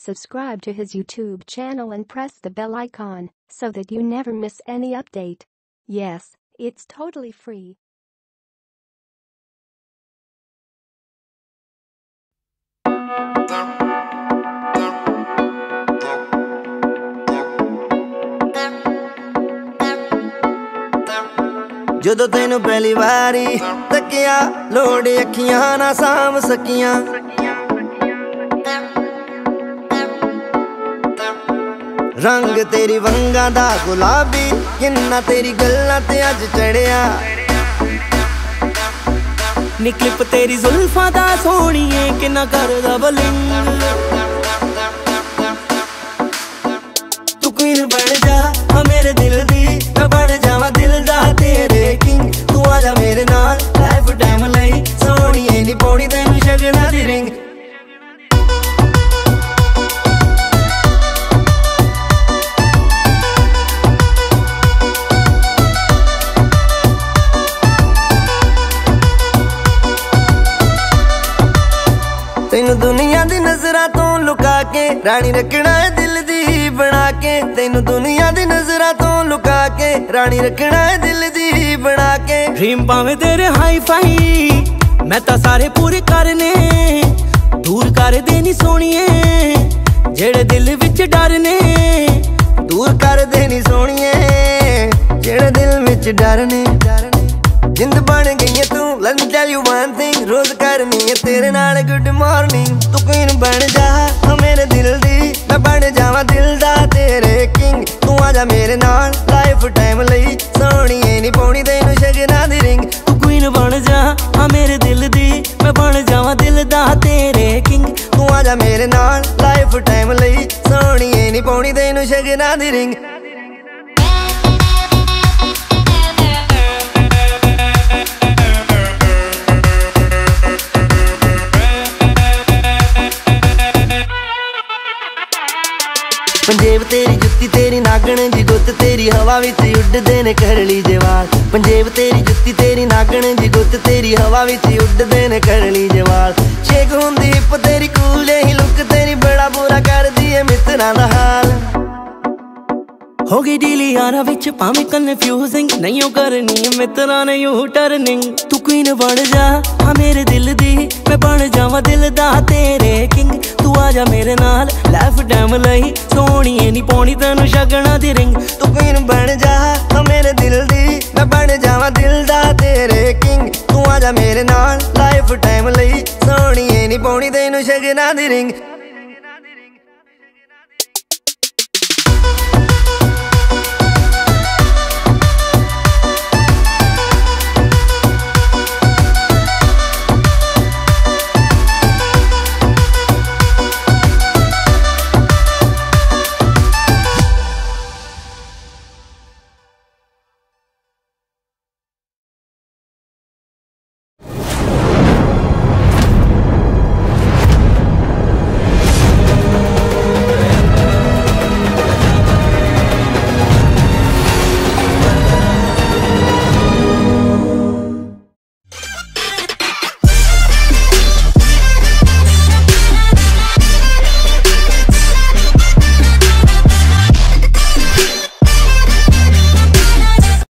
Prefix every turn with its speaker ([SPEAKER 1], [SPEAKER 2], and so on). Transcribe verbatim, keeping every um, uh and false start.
[SPEAKER 1] Subscribe to his YouTube channel and press the bell icon so that you never miss any update. Yes, it's totally free.
[SPEAKER 2] ਜਦੋਂ ਤੈਨੂੰ ਪਹਿਲੀ ਵਾਰੀ ਤੱਕਿਆ ਲੋੜ ਅੱਖੀਆਂ ਨਾ ਸਾਂਭ ਸਕੀਆਂ ਰੰਗ ਤੇਰੀ ਵੰਗਾਂ ਦਾ ਗੁਲਾਬੀ ਕਿੰਨਾ ਤੇਰੀ ਗੱਲਾਂ ਤੇ ਅੱਜ ਚੜਿਆ
[SPEAKER 3] ਨੀ ਕਲਿੱਪ ਤੇਰੀ ਜ਼ੁਲਫਾਂ ਦਾ ਸੋਹਣੀਏ ਕਿੰਨਾ ਕਰਦਾ ਬਲਿੰਗ
[SPEAKER 2] ਤੂੰ ਕੁਈਨ ਬਣ ਜਾ ਆ ਮੇਰੇ ਦਿਲ ਦੀ ਮੈਂ ਬਣ ਜਾਵਾਂ ਦਿਲ ਦਾ ਤੇਰੇ ਕਿੰਗ ਤੂੰ ਆ ਜਾ ਮੇਰੇ ਨਾਲ ਲਾਈਫ ਟਾਈਮ ਲਈ ਸੋਹਣੀਏ ਨੀ ਪੌੜੀ ਤੈਨੂੰ ਸ਼ਗਨਾਂ ਦੀ ਰਿੰਗ ਤੈਨੂੰ ਦੁਨੀਆ ਦੀ ਨਜ਼ਰਾਂ ਤੋਂ ਲੁਕਾ ਕੇ ਰਾਣੀ ਰੱਖਣਾ ਹੈ ਦਿਲ ਦੀ ਬਣਾ ਕੇ ਤੈਨੂੰ ਦੁਨੀਆ ਦੀ ਨਜ਼ਰਾਂ ਤੋਂ ਲੁਕਾ ਕੇ ਰਾਣੀ ਰੱਖਣਾ ਹੈ ਦਿਲ ਦੀ ਬਣਾ ਕੇ
[SPEAKER 3] ਡ੍ਰੀਮ ਭਾਵੇਂ ਤੇਰੇ ਹਾਈ ਫਾਈ ਮੈਂ ਤਾਂ ਸਾਰੇ ਪੂਰੇ ਕਰਨੇ ਦੂਰ ਕਰ ਦੇ ਨੀ ਸੋਹਣੀਏ ਜਿਹੜੇ ਦਿਲ ਵਿੱਚ ਡਰ ਨੇ
[SPEAKER 2] ਦੂਰ ਕਰ ਦੇ ਨੀ ਸੋਹਣੀਏ ਜਿਹੜੇ ਦਿਲ ਵਿੱਚ ਡਰ ਨੇ ਜਿੰਦ ਬਣ ਗਈ ਤੂੰ let me tell you one thing ਰੋਜ਼ ਕਰਨੀ ਹੈ ਤੇਰੇ ਨਾਲ ਗੁੱਡ ਮਾਰਨਿੰਗ ਤੂੰ ਕੁਈਨ ਬਣ ਜਾ ਮੇਰੇ ਦਿਲ ਦੀ ਮੈਂ ਬਣ ਜਾਵਾਂ ਦਿਲ ਦਾ ਤੇਰੇ ਕਿੰਗ ਤੂੰ ਆ ਜਾ ਮੇਰੇ ਨਾਲ ਲਾਈਫ ਟਾਈਮ ਲਈ ਸੋਹਣੀਏ ਨੀ ਪਾਉਣੀ ਤੈਨੂੰ ਸ਼ਗਨਾਂ ਦੀ ਰਿੰਗ
[SPEAKER 3] ਤੂੰ ਕੁਈਨ ਬਣ ਜਾ ਆ ਮੇਰੇ ਦਿਲ ਦੀ ਮੈਂ ਬਣ ਜਾਵਾਂ ਦਿਲ ਦਾ ਤੇਰੇ ਕਿੰਗ
[SPEAKER 2] ਤੂੰ ਆ ਜਾ ਮੇਰੇ ਨਾਲ ਲਾਈਫ ਟਾਈਮ ਲਈ ਸੋਹਣੀਏ ਨੀ ਪਾਉਣੀ ਤੈਨੂੰ ਸ਼ਗਨਾਂ ਦੀ ਰਿੰਗ पंजेब तेरी जुत्ती तेरी नागण दी गुत्त तेरी हवा विच उड्डदे ने करली जवाल पंजेब तेरी जुत्ती तेरी नागण दी गुत्त तेरी हवा विच उड्डदे ने करली जवाल शेक हुंदी हिप तेरी कूल ही लुक तेरी बड़ा बुरा कर दी है मित्रां दा हाल
[SPEAKER 3] हो गई डीली यारा विच भावें कन्फ्यूजिंग नहीं ओ करनी मित्रां ने यू टर्निंग तू क्वीन बन जा हाँ मेरे दिल दी मैं बन जावां दिल दा तेरे किंग तू आ जा मेरे नाल लाइफ टाइम लई सोहणीए नी पाउणी तैनूं शगनां दी रिंग
[SPEAKER 2] तू क्वीन बन जा हाँ मेरे दिल दी मैं बन जावां दिल दा तेरे किंग तू आ जा मेरे नाल लाइफ टाइम लई सोहणीए नी पाउणी तैनूं शगनां दी रिंग